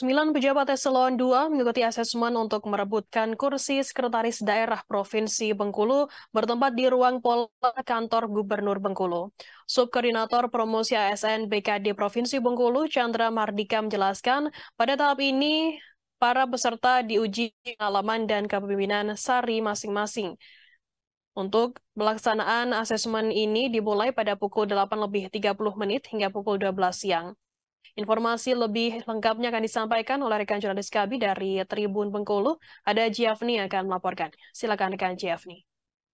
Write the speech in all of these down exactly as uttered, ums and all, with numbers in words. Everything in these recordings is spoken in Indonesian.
Sembilan pejabat eselon dua mengikuti asesmen untuk merebutkan kursi Sekretaris Daerah Provinsi Bengkulu bertempat di ruang pola kantor Gubernur Bengkulu. Subkoordinator Promosi A S N B K D Provinsi Bengkulu, Chandra Mardika menjelaskan, pada tahap ini para peserta diuji pengalaman dan kepemimpinan SARI masing-masing. Untuk pelaksanaan asesmen ini dimulai pada pukul delapan lebih tiga puluh menit hingga pukul dua belas siang. Informasi lebih lengkapnya akan disampaikan oleh rekan jurnalis kami dari Tribun Bengkulu. Ada Giafni yang akan melaporkan. Silakan rekan Giafni.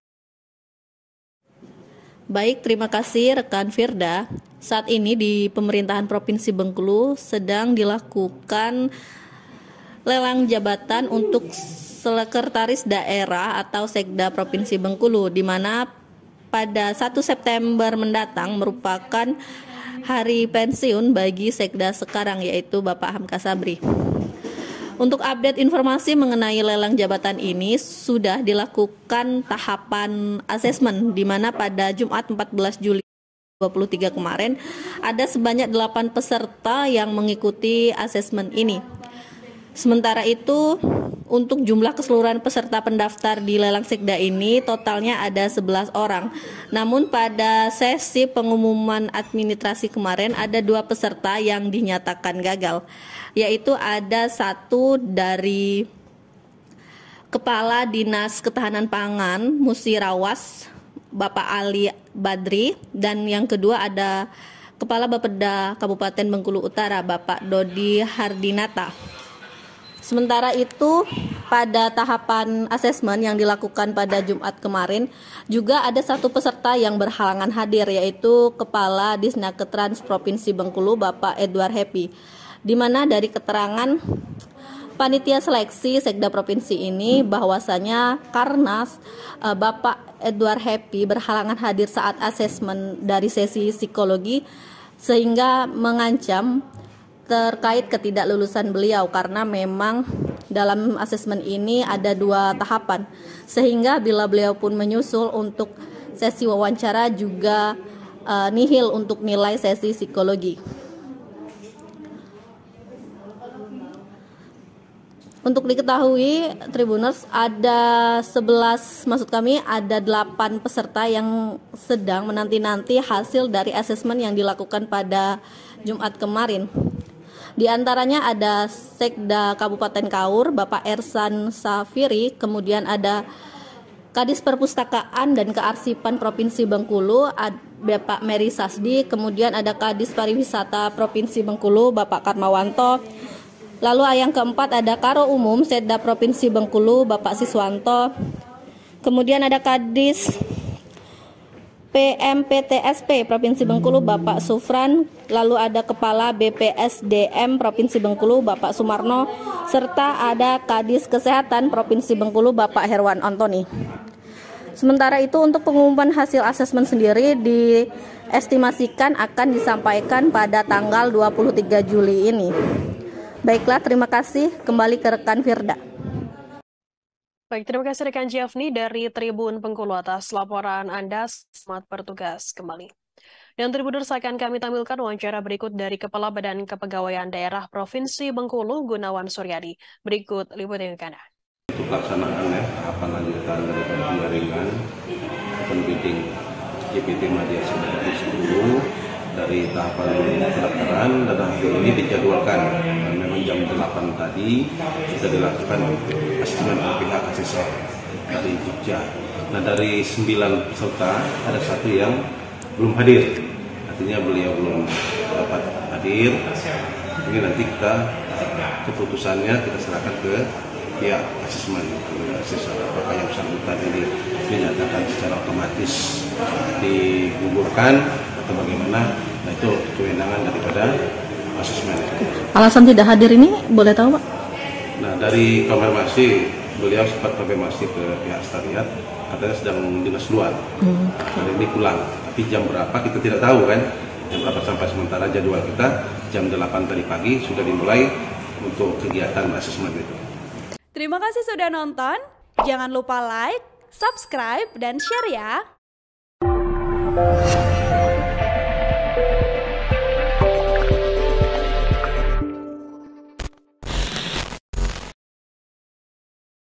Baik, terima kasih rekan Firda. Saat ini di pemerintahan Provinsi Bengkulu sedang dilakukan lelang jabatan untuk Sekretaris Daerah atau Sekda Provinsi Bengkulu, di mana pada satu September mendatang merupakan hari pensiun bagi Sekda sekarang, yaitu Bapak Hamka Sabri. Untuk update informasi mengenai lelang jabatan ini, sudah dilakukan tahapan asesmen, di mana pada Jumat empat belas Juli dua ribu dua puluh tiga kemarin ada sebanyak delapan peserta yang mengikuti asesmen ini. Sementara itu, untuk jumlah keseluruhan peserta pendaftar di lelang Sekda ini totalnya ada sebelas orang. Namun pada sesi pengumuman administrasi kemarin ada dua peserta yang dinyatakan gagal, yaitu ada satu dari Kepala Dinas Ketahanan Pangan Musirawas, Bapak Ali Badri, dan yang kedua ada Kepala Bapeda Kabupaten Bengkulu Utara, Bapak Dodi Hardinata. Sementara itu, pada tahapan asesmen yang dilakukan pada Jumat kemarin, juga ada satu peserta yang berhalangan hadir, yaitu Kepala Disnakertrans Provinsi Bengkulu, Bapak Edward Happy. Di mana dari keterangan panitia seleksi Sekda Provinsi ini, bahwasanya karena uh, Bapak Edward Happy berhalangan hadir saat asesmen dari sesi psikologi, sehingga mengancam terkait ketidaklulusan beliau, karena memang dalam asesmen ini ada dua tahapan, sehingga bila beliau pun menyusul untuk sesi wawancara juga uh, nihil untuk nilai sesi psikologi. Untuk diketahui Tribuners, ada sebelas, maksud kami ada delapan peserta yang sedang menanti-nanti hasil dari asesmen yang dilakukan pada Jumat kemarin. Di antaranya ada Sekda Kabupaten Kaur, Bapak Ersan Safiri, kemudian ada Kadis Perpustakaan dan Kearsipan Provinsi Bengkulu, Bapak Mary Sasdi, kemudian ada Kadis Pariwisata Provinsi Bengkulu, Bapak Karmawanto. Lalu yang keempat ada Karo Umum Sekda Provinsi Bengkulu, Bapak Siswanto. Kemudian ada Kadis P M P T S P Provinsi Bengkulu, Bapak Sufran. Lalu ada Kepala B P S D M Provinsi Bengkulu, Bapak Sumarno, serta ada Kadis Kesehatan Provinsi Bengkulu, Bapak Herwan Antoni. Sementara itu, untuk pengumuman hasil asesmen sendiri diestimasikan akan disampaikan pada tanggal dua puluh tiga Juli ini. Baiklah, terima kasih. Kembali ke rekan Firda. Baik, terima kasih rekan Giafni dari Tribun Bengkulu atas laporan Anda. Selamat bertugas kembali. Dan Tribuners, akan kami tampilkan wawancara berikut dari Kepala Badan Kepegawaian Daerah Provinsi Bengkulu, Gunawan Suryadi. Berikut liputan Anda. Untuk pelaksanaan ya, tahapan lanjutan dari penjaringan penbidding J P T Madya Provinsi Bengkulu dari tahapan pendaftaran, dan hari ini dijadwalkan dan memang jam delapan tadi sudah dilakukan asesmen oleh pihak asesor dari Jogja. Nah, dari sembilan peserta ada satu yang belum hadir, artinya beliau belum dapat hadir. Ini nanti kita keputusannya kita serahkan ke pihak asesmen, asesor apakah yang bersangkutan ini dinyatakan secara otomatis digugurkan atau bagaimana. Nah, itu kewenangan daripada asesmen. Alasan tidak hadir ini boleh tahu, Pak? Nah, dari konfirmasi beliau sempat konfirmasi ke pihak sekretariat, katanya sedang dinas luar. Hmm. Hari ini pulang, tapi jam berapa kita tidak tahu kan. Jam berapa, sampai sementara jadwal kita jam delapan tadi pagi sudah dimulai untuk kegiatan asesmen itu. Terima kasih sudah nonton. Jangan lupa like, subscribe, dan share ya.